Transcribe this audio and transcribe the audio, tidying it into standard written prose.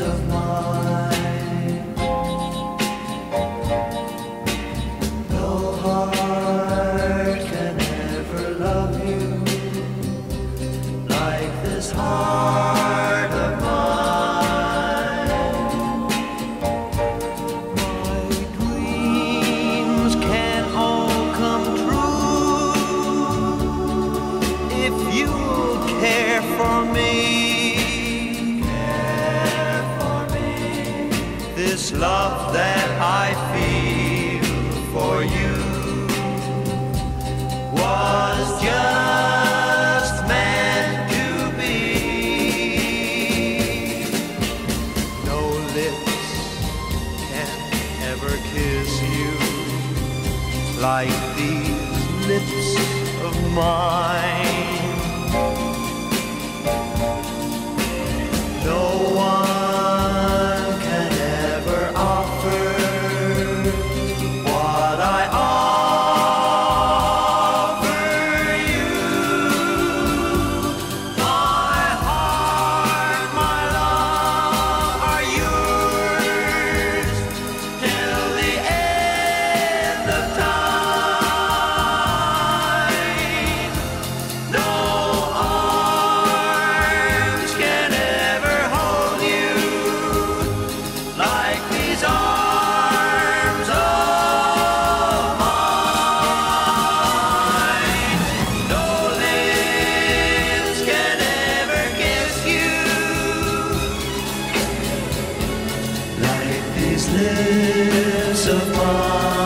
of mine. No heart can ever love you like this heart of mine. My dreams can all come true if you'll care for me. This love that I feel for you was just meant to be. No lips can ever kiss you like these lips of mine. No one can ever offer what I offer you. My heart, my love are yours till the end of time. No arms can ever hold you like these arms of mine. No lips can ever kiss you like these lips of mine.